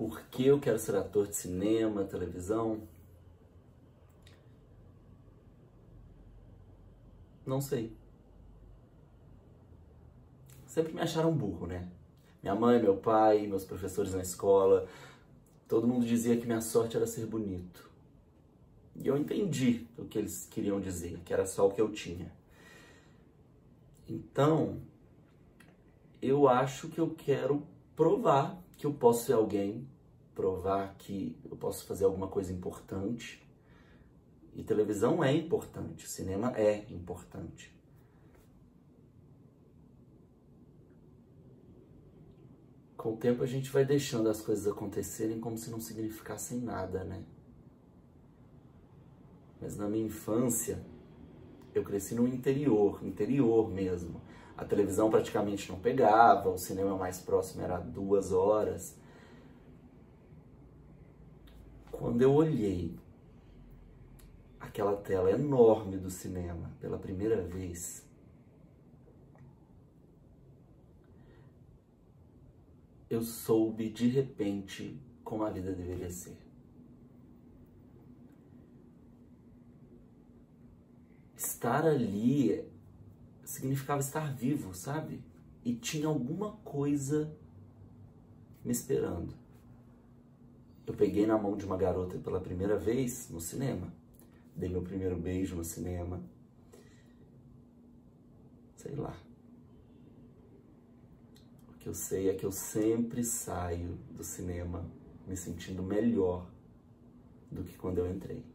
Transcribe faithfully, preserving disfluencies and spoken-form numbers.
por que eu quero ser ator de cinema, televisão? Não sei. Sempre me acharam burro, né? Minha mãe, meu pai, meus professores na escola, todo mundo dizia que minha sorte era ser bonito. E eu entendi o que eles queriam dizer, que era só o que eu tinha. Então, eu acho que eu quero provar que eu posso ser alguém, provar que eu posso fazer alguma coisa importante. E televisão é importante, cinema é importante. Com o tempo a gente vai deixando as coisas acontecerem como se não significassem nada, né? Mas na minha infância, eu cresci no interior, interior mesmo. A televisão praticamente não pegava, o cinema mais próximo era duas horas. Quando eu olhei aquela tela enorme do cinema pela primeira vez, eu soube de repente como a vida deveria ser. Estar ali significava estar vivo, sabe? E tinha alguma coisa me esperando. Eu peguei na mão de uma garota pela primeira vez no cinema. Dei meu primeiro beijo no cinema. Sei lá. O que eu sei é que eu sempre saio do cinema me sentindo melhor do que quando eu entrei.